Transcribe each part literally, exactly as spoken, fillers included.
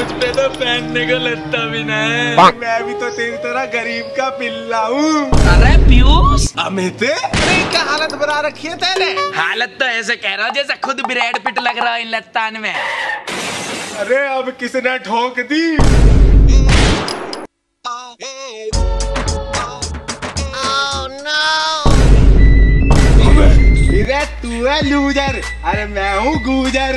मुझ पे तो पहनने को लगता भी ना है। मैं भी तो तेरी तरह गरीब का पिल्ला हूँ। अरे पीयूष अमित, अरे क्या हालत बना रखी है तेरे? हालत तो ऐसे कह रहा जैसे खुद ब्रेड पिट लग रहा है इन लत्तान में। अरे अब किसने ठोक दी? तू है लूजर, अरे मैं हूँ गूजर।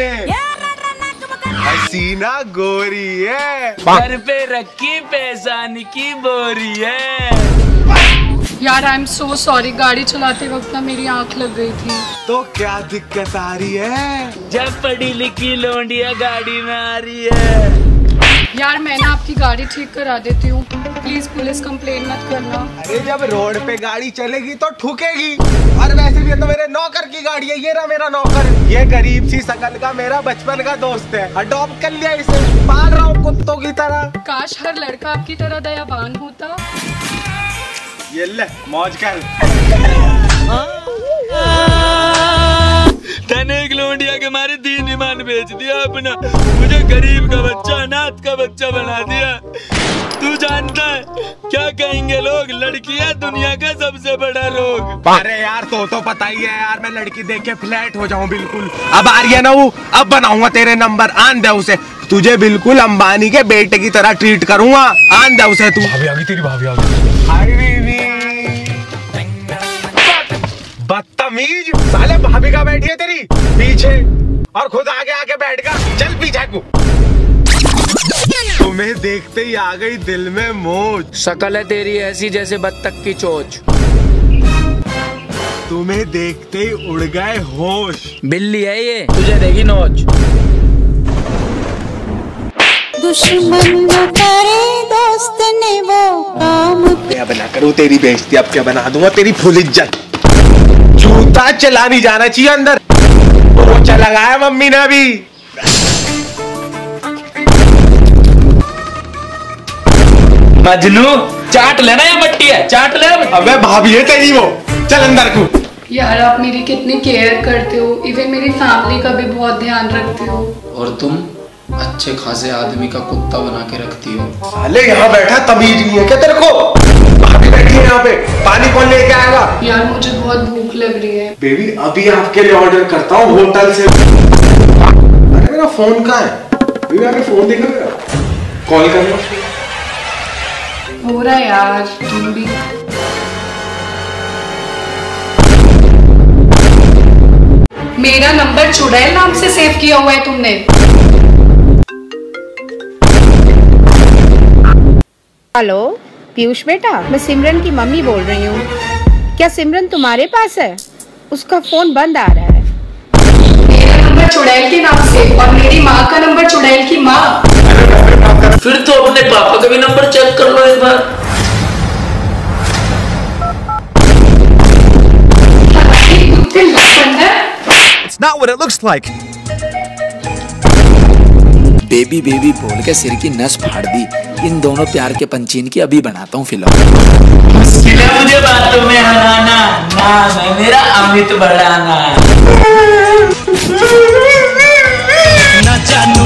हसीना गोरी है, घर पे रखी पैसान की बोरी है। यार आई एम सो सॉरी, गाड़ी चलाते वक्त ना मेरी आंख लग गई थी। तो क्या दिक्कत आ रही है? जब पढ़ी लिखी लौंडिया गाड़ी में आ रही है। यार मैं ना आपकी गाड़ी ठीक करा देती हूँ, प्लीज पुलिस कंप्लेन मत करना। अरे जब रोड पे गाड़ी चलेगी तो ठुकेगी, और वैसे भी तो मेरे नौकर की गाड़ी है। ये रहा मेरा नौकर, ये गरीब सी शकल का मेरा बचपन का दोस्त है। अडॉप्ट कर लिया इसे, पाल रहा हूँ कुत्तों की तरह। काश हर लड़का आपकी तरह दयावान होता। ये ले मौज कर। तने एक लौंडिया के मारे दीन ईमान बेच दिया अपना, मुझे गरीब का बच्चा अनाथ का बच्चा बना दिया। तू जानता है क्या कहेंगे लोग? लड़की है दुनिया का सबसे बड़ा रोग। अरे यार तो तो पता ही है यार, मैं लड़की देख के फ्लैट हो जाऊं बिल्कुल। अब आ रही है ना वो, अब बनाऊंगा तेरे नंबर, आन दे उसे। तुझे बिल्कुल अंबानी के बेटे की तरह ट्रीट करूंगा, आन दे उसे तू। भाभी आ गई, तेरी भाभी आ गई। हाय बीबी, बदतमीज साले, भाभी का बैठी है तेरी पीछे और खुद आगे आके बैठ गया। चल पीछे को। तुम्हें देखते ही आ गई दिल में मौज। शक्ल है तेरी ऐसी जैसे बत्तख की चोंच। तुम्हें देखते ही उड़ गए होश। बिल्ली है ये, तुझे देगी नोच। दुश्मन न करे दोस्त ने वो काम। क्या बना करूँ तेरी बेइज्जती, अब क्या बना दूंगा तेरी फुल इज्जत। जूता चला नहीं जाना चाहिए अंदर, वो चला गया मम्मी ने अभी। मजनू चाट लेना या मट्टी है, चाट ले। अबे भाभी है तेरी वो, चल अंदर को। यार आप मेरी कितनी केयर करते हो, इवन मेरी फैमिली का भी बहुत ध्यान रखते हो। और तुम अच्छे खासे आदमी का कुत्ता बना के रखती हो। साले यहाँ बैठा तमीज नहीं है क्या तेरे को? भाभी बैठी है यहाँ पे, पानी कौन लेके आएगा? यार मुझे बहुत भूख लग रही है। बेबी अभी आपके लिए ऑर्डर करता हूँ होटल से। अरे मेरा फोन कहाँ है? बेबी आपने फोन देखा मेरा? कॉल करना हो रहा है यार, तुम भी। मेरा नंबर चुड़ैल नाम से सेव किया हुआ है तुमने। हेलो पीयूष बेटा, मैं सिमरन की मम्मी बोल रही हूँ। क्या सिमरन तुम्हारे पास है? उसका फोन बंद आ रहा है। मेरा नंबर चुड़ैल के नाम से और मेरी माँ का नंबर चुड़ैल की माँ। फिर तो अपने पापा का भी नंबर चेक कर लो एक बार। It's not what it looks like. Baby baby बोल के सिर की नस फाड़ दी। इन दोनों प्यार के पंचीन की अभी बनाता हूँ फिल्म। मुझे बातों में हराना, नाम है मेरा अमित बढ़ाना। न जानू